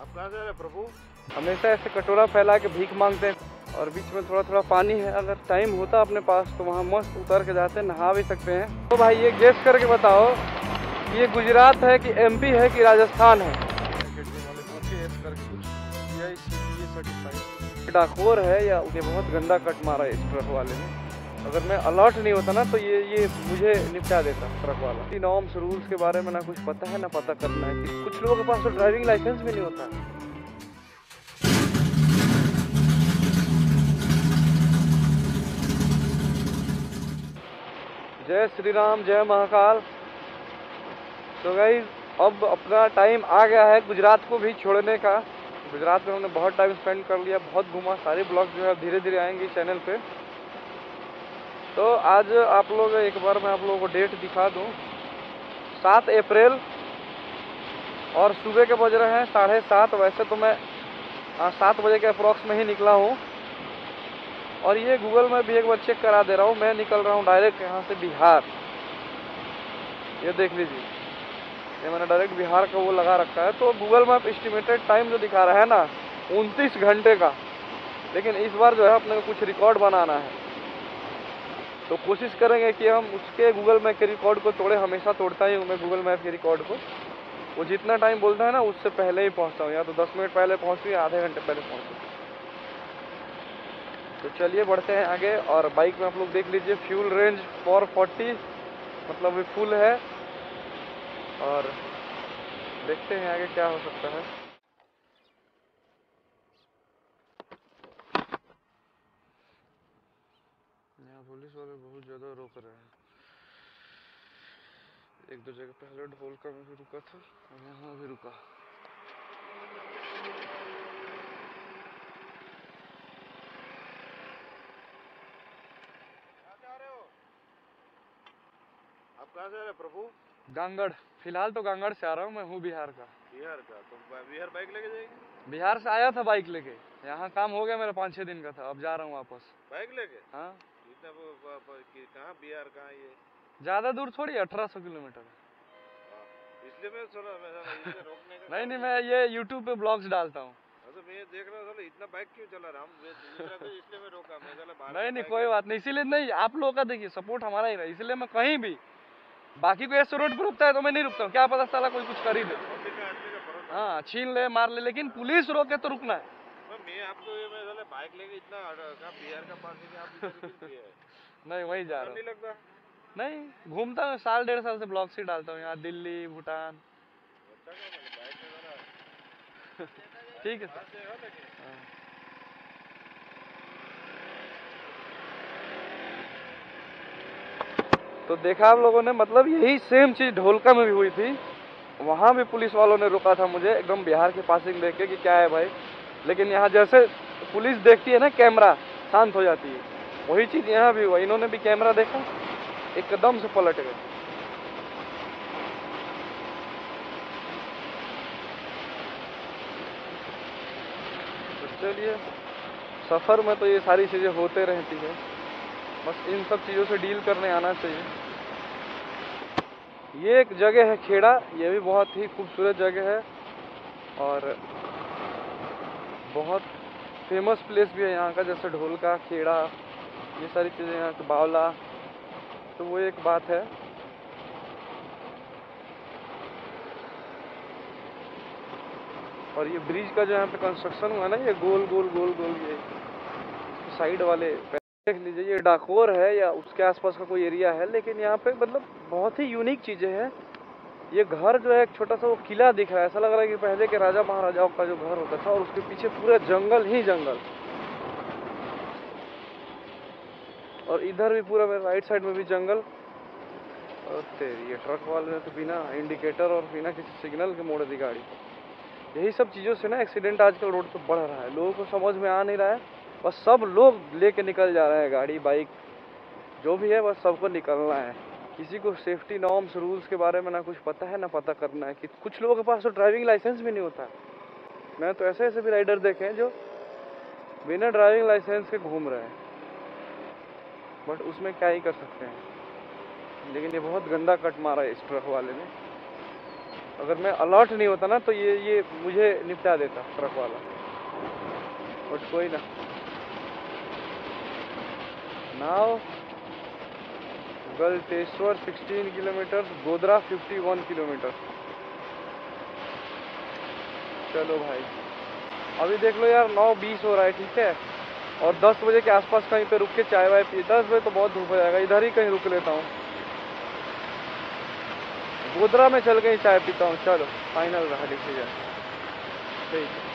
आप कहाँ से प्रभु? हमेशा ऐसे कटोरा फैला के भीख मांगते हैं और बीच में थोड़ा थोड़ा पानी है। अगर टाइम होता अपने पास तो वहाँ मस्त उतर के जाते, नहा भी सकते हैं। तो भाई ये गेस करके बताओ, ये गुजरात है कि एमपी है कि राजस्थान है? डाकोर है या ये बहुत गंदा कट मारा है इस ट्रक वाले ने। अगर मैं अलर्ट नहीं होता ना तो ये मुझे निपटा देता ट्रक वाला। नॉर्म्स रूल्स के बारे में ना कुछ पता है ना पता करना है कि कुछ लोगों के पास तो ड्राइविंग लाइसेंस भी नहीं होता। जय श्री राम, जय महाकाल। तो गाइस अब अपना टाइम आ गया है गुजरात को भी छोड़ने का। गुजरात में हमने बहुत टाइम स्पेंड कर लिया, बहुत घूमा। सारे ब्लॉग जो है धीरे धीरे आएंगे चैनल पे। तो आज आप लोग एक बार मैं आप लोगों को डेट दिखा दूं। 7 अप्रैल और सुबह के बज रहे हैं 7:30। वैसे तो मैं 7 बजे के अप्रॉक्स में ही निकला हूँ। और ये गूगल में भी एक बार चेक करा दे रहा हूँ। मैं निकल रहा हूँ डायरेक्ट यहाँ से बिहार। ये देख लीजिए, ये मैंने डायरेक्ट बिहार का वो लगा रखा है। तो गूगल मैप एस्टिमेटेड टाइम जो दिखा रहा है ना 29 घंटे का। लेकिन इस बार जो है अपने को कुछ रिकॉर्ड बनाना है, तो कोशिश करेंगे कि हम उसके गूगल मैप के रिकॉर्ड को तोड़े। हमेशा तोड़ता ही हूँ मैं गूगल मैप के रिकॉर्ड को। वो जितना टाइम बोलता है ना उससे पहले ही पहुँचता हूँ, या तो 10 मिनट पहले पहुँचूँ या आधे घंटे पहले पहुँचूँ। तो चलिए बढ़ते हैं आगे। और बाइक में आप लोग देख लीजिए फ्यूल रेंज 440, मतलब भी फुल है। और देखते हैं आगे क्या हो सकता है। यहाँ पुलिस वाले बहुत ज़्यादा रोक रहे हैं। एक दो जगह पहले ढोलका में भी रुका था और यहाँ भी रुका। आप कहाँ से आ रहे प्रभु? गांगड़। फिलहाल तो गांगड़ से आ रहा हूँ, मैं हूँ बिहार का। बिहार का? तो बिहार बाइक लेके जाएंगे? बिहार से आया था बाइक लेके, यहाँ काम हो गया मेरा 5-6 दिन का था। अब जा रहा हूँ वापस बाइक लेके। हाँ। इतना कहाँ बिहार कहाँ ये? ज़्यादा दूर थोड़ी, 1800 किलोमीटर। इसलिए मैं सुना, इसलिए रोकने का नहीं, मैं ये यूट्यूब पे ब्लॉग्स डालता हूँ। तो मैं देख रहा था इतना बाइक क्यों चला रहा हूँ, इसलिए मैं रोका। मैं नहीं कोई बात नहीं, इसीलिए नहीं, आप लोगों का देखिए सपोर्ट हमारा ही रहा, इसलिए मैं कहीं भी बाकी को ऐसे रोड पर रुकता है तो मैं नहीं रुकता हूँ। क्या पता साला कोई कुछ कर ही दे, हाँ छीन ले मार ले, लेकिन पुलिस रोके तो रुकना है। मैं आपको मैं बाइक लेके इतना बिहार का पास आप नहीं वही जा रहा हूँ। नहीं लगता? नहीं घूमता हूँ, 1.5 साल से ब्लॉग्स ही डालता हूँ यहाँ, दिल्ली भूटान। ठीक है सर। तो देखा आप लोगों ने, मतलब यही सेम चीज़ ढोलका में भी हुई थी। वहाँ भी पुलिस वालों ने रोका था मुझे एकदम बिहार के पासिंग देख के कि क्या है भाई। लेकिन यहाँ जैसे पुलिस देखती है ना कैमरा, शांत हो जाती है। वही चीज़ यहाँ भी हुआ, इन्होंने भी कैमरा देखा, एकदम से पलट गए। तो चलिए, सफ़र में तो ये सारी चीज़ें होते रहती है, बस इन सब चीज़ों से डील करने आना चाहिए। ये एक जगह है खेड़ा, ये भी बहुत ही खूबसूरत जगह है और बहुत फेमस प्लेस भी है यहाँ का, जैसे ढोलका, खेड़ा, ये सारी चीज़ें यहाँ के, बावला। तो वो एक बात है। और ये ब्रिज का जो यहाँ पे कंस्ट्रक्शन हुआ ना, ये गोल गोल गोल गोल, ये साइड वाले देख लीजिए। ये डाकोर है या उसके आसपास का कोई एरिया है, लेकिन यहाँ पे मतलब बहुत ही यूनिक चीज़ें हैं। ये घर जो है एक छोटा सा वो किला दिख रहा है, ऐसा लग रहा है कि पहले के राजा महाराजाओं का जो घर होता था, और उसके पीछे पूरा जंगल ही जंगल। और इधर भी पूरा राइट साइड में भी जंगल। और तेरी ये ट्रक वाले ने तो बिना इंडिकेटर और बिना किसी सिग्नल के मोड़ दी गाड़ी। यही सब चीज़ों से ना एक्सीडेंट आजकल रोड पे बढ़ रहा है। लोगों को समझ में आ नहीं रहा है, बस सब लोग लेके निकल जा रहे हैं, गाड़ी बाइक जो भी है, बस सबको निकलना है। किसी को सेफ्टी नॉर्म्स रूल्स के बारे में ना कुछ पता है ना पता करना है कि कुछ लोगों के पास तो ड्राइविंग लाइसेंस भी नहीं होता। मैं तो ऐसे ऐसे भी राइडर देखे हैं जो बिना ड्राइविंग लाइसेंस के घूम रहे हैं, बट उसमें क्या ही कर सकते हैं। लेकिन ये बहुत गंदा कट मारा है इस ट्रक वाले ने। अगर मैं अलर्ट नहीं होता ना तो ये मुझे निपटा देता ट्रक वाला, बट कोई ना। Now Galteshwar 16 kilometre, Godhra 51 kilometre. चलो भाई, अभी देख लो यार 9:20 हो रहा है, ठीक है, और 10 बजे के आसपास कहीं पे रुक के चाय वाय पी। 10 बजे तो बहुत धूप हो जाएगा, इधर ही कहीं रुक लेता हूँ, गोधरा में चल के ही चाय पीता हूँ। चलो फाइनल रहा डिसीजन, ठीक है।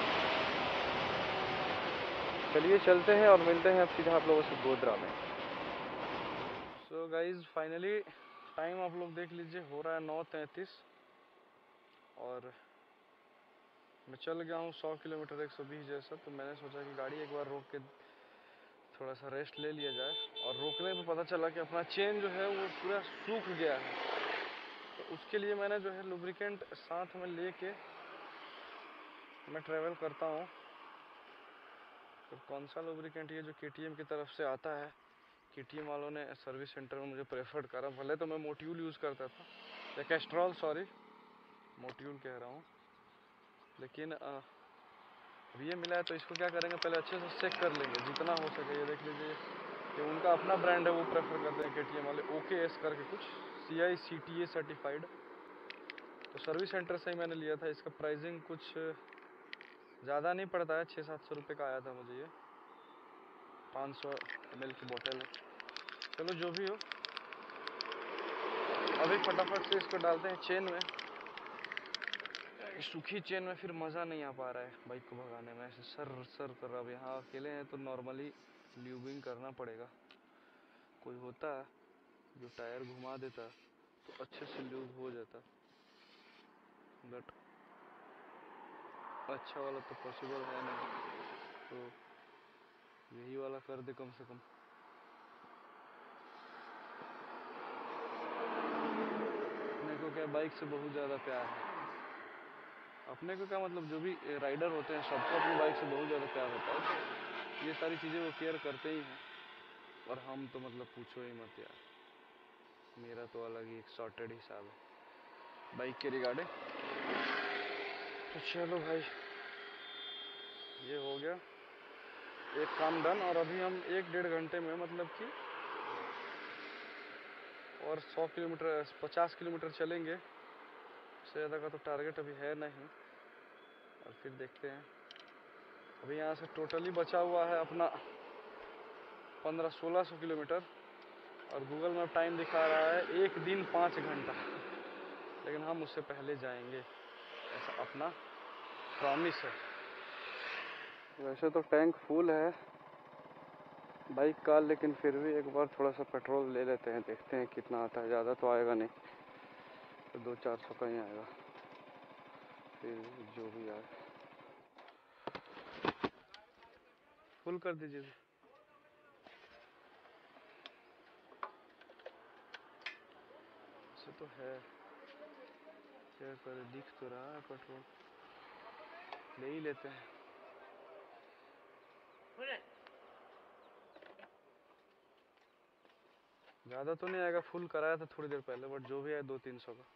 चलिए चलते हैं और मिलते हैं अब सीधा आप लोगों से गोधरा में। सो गाइज फाइनली टाइम आप लोग देख लीजिए, हो रहा है 9:33 और मैं चल गया हूँ 100 किलोमीटर 120 जैसा। तो मैंने सोचा कि गाड़ी एक बार रोक के थोड़ा सा रेस्ट ले लिया जाए, और रोकने पे पता चला कि अपना चेन जो है वो पूरा सूख गया है। तो उसके लिए मैंने जो है लुब्रिकेंट साथ में लेके मैं ट्रैवल करता हूँ। तो कौन सा लुब्रिकेंट, ये जो KTM की तरफ से आता है, KTM वालों ने सर्विस सेंटर में मुझे प्रेफर्ड करा। भले तो मैं मोट्यूल यूज़ करता था, या कैस्ट्रॉल, सॉरी मोट्यूल कह रहा हूँ, लेकिन अब ये मिला है तो इसको क्या करेंगे, पहले अच्छे से चेक कर लेंगे जितना हो सके। ये देख लीजिए, ये उनका अपना ब्रांड है, वो प्रेफर करते हैं KTM वाले, OKS करके कुछ, CI CTA सर्टिफाइड। तो सर्विस सेंटर से ही मैंने लिया था। इसका प्राइसिंग कुछ ज़्यादा नहीं पड़ता है, 600-700 रुपये का आया था मुझे ये। 500 ml की बोतल है। चलो जो भी हो, अभी फटाफट से इसको डालते हैं चेन में। सूखी चेन में फिर मज़ा नहीं आ पा रहा है बाइक को भगाने में, ऐसे सर सर कर रहा। अब यहाँ अकेले हैं तो नॉर्मली ल्यूबिंग करना पड़ेगा। कोई होता जो टायर घुमा देता तो अच्छे से ल्यूब हो जाता, बट अच्छा वाला तो पॉसिबल है नहीं, तो यही वाला कर दे कम से कम। अपने को क्या बाइक से बहुत ज़्यादा प्यार है। अपने को क्या मतलब, जो भी राइडर होते हैं सबको अपनी बाइक से बहुत ज़्यादा प्यार होता है, तो ये सारी चीज़ें वो केयर करते ही हैं। और हम तो मतलब पूछो ही मत यार, मेरा तो अलग ही एक सॉर्टेड हिसाब है बाइक के रिगार्डिंग। तो चलो भाई, ये हो गया एक काम डन। और अभी हम 1-1.5 घंटे में मतलब कि और 100 किलोमीटर 50 किलोमीटर चलेंगे। उससे ज़्यादा का तो टारगेट अभी है नहीं, और फिर देखते हैं। अभी यहाँ से टोटली बचा हुआ है अपना 1500-1600 किलोमीटर, और गूगल मैप टाइम दिखा रहा है 1 दिन 5 घंटा। लेकिन हम उससे पहले जाएंगे, ऐसा अपना प्रॉमिस है। वैसे तो टैंक फुल है बाइक का, लेकिन फिर भी एक बार थोड़ा सा पेट्रोल ले लेते हैं, देखते हैं कितना आता है। ज़्यादा तो आएगा नहीं, तो 200-400 का ही आएगा, फिर जो भी आए। फुल कर दीजिए। ऐसे तो है, क्या करें, दिख तो रहा है पेट्रोल, ले ही लेते हैं। ज़्यादा तो नहीं आएगा, फुल कराया था थोड़ी देर पहले, बट जो भी है 200-300 का।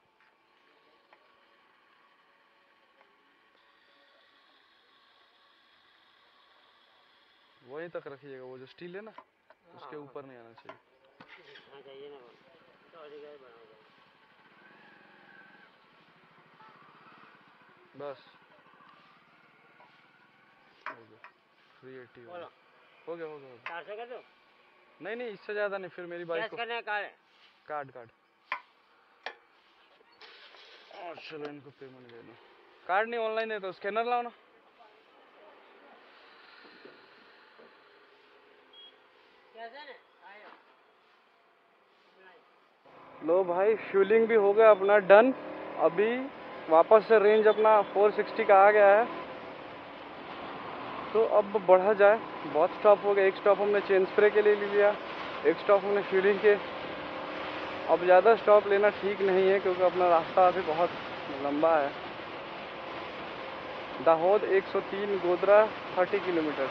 वहीं तक रखिएगा, वो जो स्टील है ना उसके ऊपर नहीं आना चाहिए। बस हो गया, 380 हो गया, हो गया, हो गया। 400 कर दो? नहीं इससे ज़्यादा नहीं, फिर मेरी बाइक को कार्ड। और चलो इनको पेमेंट दे दो। कार्ड नहीं, ऑनलाइन है तो स्कैनर लाओ ना। लो भाई, फ्यूलिंग भी हो गया अपना डन। अभी वापस से रेंज अपना 460 का आ गया है, तो अब बढ़ा जाए। बहुत स्टॉप हो गया, एक स्टॉप हमने चेन स्प्रे के लिए ले लिया, एक स्टॉप हमने फ्यूलिंग के। अब ज़्यादा स्टॉप लेना ठीक नहीं है, क्योंकि अपना रास्ता अभी बहुत लंबा है। दाहोद 103, गोधरा 30 किलोमीटर।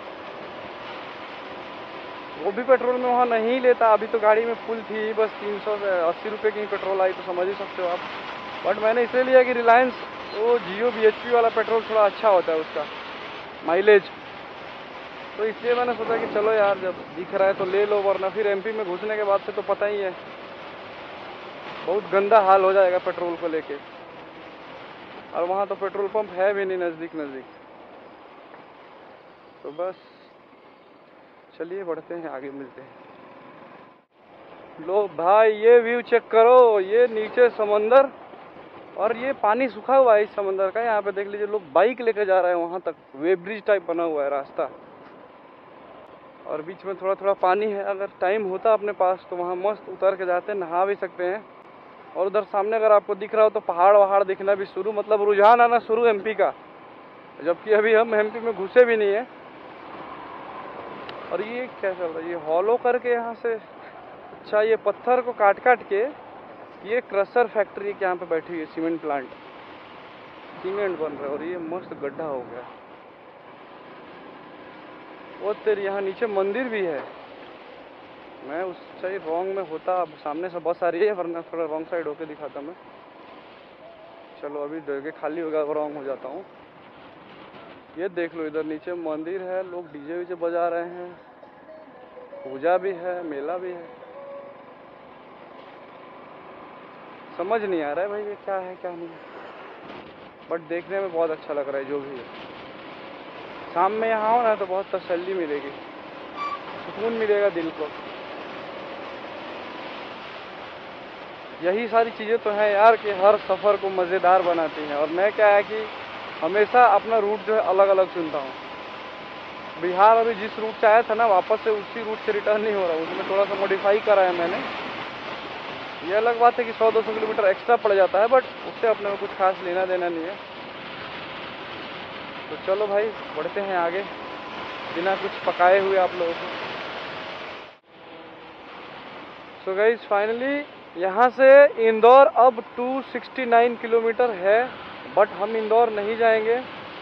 वो भी पेट्रोल में वहाँ नहीं लेता, अभी तो गाड़ी में फुल थी, बस 380 रुपये की पेट्रोल आई, तो समझ ही सकते हो आप बट मैंने इसलिए लिया कि रिलायंस वो जियो BHP वाला पेट्रोल थोड़ा अच्छा होता है उसका माइलेज, तो इसलिए मैंने सोचा कि चलो यार जब दिख रहा है तो ले लो, वरना फिर MP में घुसने के बाद से तो पता ही है बहुत गंदा हाल हो जाएगा पेट्रोल को लेके, और वहाँ तो पेट्रोल पंप है भी नहीं नज़दीक, तो बस चलिए बढ़ते हैं आगे, मिलते हैं। लो भाई ये व्यू चेक करो, ये नीचे समंदर और ये पानी सूखा हुआ है इस समंदर का। यहाँ पे देख लीजिए लोग बाइक लेकर जा रहे हैं वहाँ तक, वे ब्रिज टाइप बना हुआ है रास्ता, और बीच में थोड़ा थोड़ा पानी है। अगर टाइम होता अपने पास तो वहाँ मस्त उतर के जाते, नहा भी सकते हैं। और उधर सामने अगर आपको दिख रहा हो तो पहाड़ वहाड़ दिखना भी शुरू, मतलब रुझान आना शुरू MP का, जबकि अभी हम MP में घुसे भी नहीं है। और ये क्या चल रहा है, ये हॉलो करके यहाँ से, अच्छा ये पत्थर को काट काट के ये क्रशर फैक्ट्री के यहाँ पे बैठी हुई है, सीमेंट प्लांट, सीमेंट बन रहा है, और ये मस्त गड्ढा हो गया। वो तेरे यहाँ नीचे मंदिर भी है। मैं उस साइड रॉन्ग में होता, अब सामने से बस आ रही है, वरना थोड़ा रॉन्ग साइड होके दिखाता मैं। चलो अभी जगह खाली होगा, रॉन्ग हो जाता हूँ। ये देख लो इधर नीचे मंदिर है, लोग DJ विजे बजा रहे हैं, पूजा भी है, मेला भी है। समझ नहीं आ रहा है भाई ये क्या है क्या नहीं, बट देखने में बहुत अच्छा लग रहा है जो भी है। शाम में यहाँ हो ना तो बहुत तसल्ली मिलेगी, सुकून मिलेगा दिल को। यही सारी चीज़ें तो हैं यार कि हर सफ़र को मज़ेदार बनाती हैं। और मैं क्या है कि हमेशा अपना रूट जो है अलग अलग चुनता हूँ। बिहार अभी जिस रूट से आया था ना, वापस से उसी रूट से रिटर्न नहीं हो रहा, उसमें थोड़ा सा मॉडिफाई करा है मैंने। ये अलग बात है कि 100-200 किलोमीटर एक्स्ट्रा पड़ जाता है, बट उससे अपने को कुछ खास लेना देना नहीं है। तो चलो भाई बढ़ते हैं आगे बिना कुछ पकाए हुए आप लोगों को। सो गाइस फाइनली यहाँ से इंदौर अब 269 किलोमीटर है, बट हम इंदौर नहीं जाएंगे,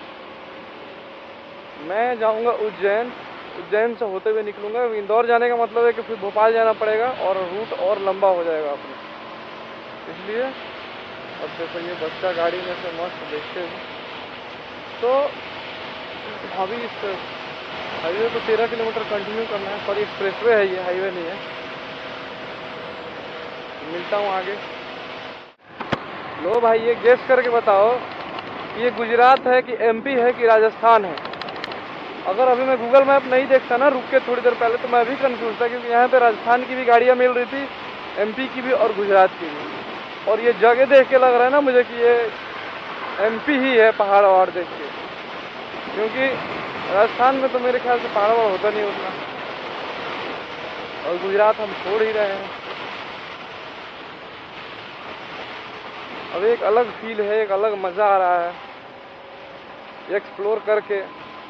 मैं जाऊँगा उज्जैन। उज्जैन से होते हुए निकलूँगा। इंदौर जाने का मतलब है कि फिर भोपाल जाना पड़ेगा और रूट और लंबा हो जाएगा अपना, इसलिए अब देखो ये बच्चा गाड़ी में से मस्त देखते हैं। तो अभी इस हाईवे को 13 किलोमीटर कंटिन्यू करना है, सॉरी एक्सप्रेसवे है ये, हाईवे नहीं है। मिलता हूँ आगे। लो भाई ये गेस करके बताओ ये गुजरात है कि MP है कि राजस्थान है। अगर अभी मैं गूगल मैप नहीं देखता ना रुक के थोड़ी देर पहले, तो मैं भी कंफ्यूज था, क्योंकि यहाँ पे राजस्थान की भी गाड़ियाँ मिल रही थी, MP की भी और गुजरात की भी। और ये जगह देख के लग रहा है ना मुझे कि ये MP ही है, पहाड़ वहाड़ देख के, क्योंकि राजस्थान में तो मेरे ख्याल से पहाड़ वहाड़ होता नहीं उतना, और गुजरात हम छोड़ ही रहे हैं। अब एक अलग फील है, एक अलग मज़ा आ रहा है एक्सप्लोर करके।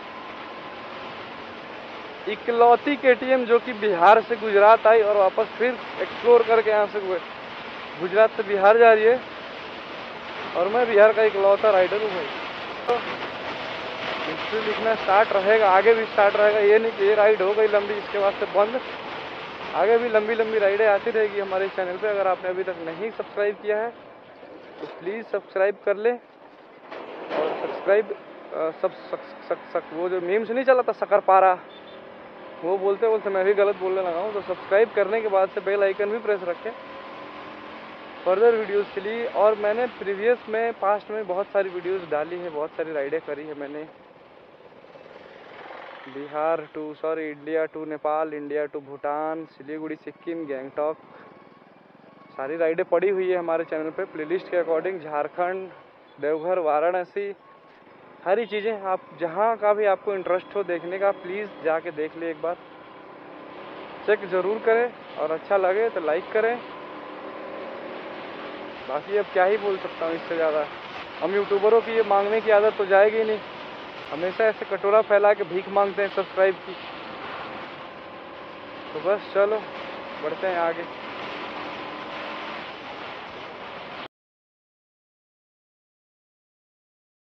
इकलौती KTM जो कि बिहार से गुजरात आई और वापस फिर एक्सप्लोर करके यहाँ से गुजरात से बिहार जा रही है, और मैं बिहार का इकलौता राइडर हूँ भाई। तो हिस्ट्री लिखना स्टार्ट रहेगा, आगे भी स्टार्ट रहेगा। ये नहीं कि ये राइड हो गई लंबी इसके बाद से बंद, आगे भी लंबी लंबी राइडें आती रहेगी हमारे चैनल पे। अगर आपने अभी तक नहीं सब्सक्राइब किया है तो प्लीज़ सब्सक्राइब कर ले। और सब्सक्राइब वो जो मीम्स नहीं चला था शकरपारा, वो बोलते बोलते मैं भी गलत बोलने लगा हूँ। तो सब्सक्राइब करने के बाद से बेल आइकन भी प्रेस रखें फर्दर वीडियोस के लिए। और मैंने प्रीवियस में पास्ट में बहुत सारी वीडियोस डाली है, बहुत सारी राइडें करी है मैंने, India to Nepal, India to Bhutan, Siliguri Sikkim, Gangtok, सारी राइडें पड़ी हुई है हमारे चैनल पे प्लेलिस्ट के अकॉर्डिंग। झारखंड, देवघर, वाराणसी, सारी चीज़ें। आप जहाँ का भी आपको इंटरेस्ट हो देखने का, प्लीज़ जाके देख ले एक बार, चेक ज़रूर करें, और अच्छा लगे तो लाइक करें। बाकी अब क्या ही बोल सकता हूँ इससे ज़्यादा। हम यूट्यूबरों की ये मांगने की आदत तो जाएगी नहीं, हमेशा ऐसे कटोरा फैला के भीख मांगते हैं सब्सक्राइब की। तो बस चलो बढ़ते हैं आगे।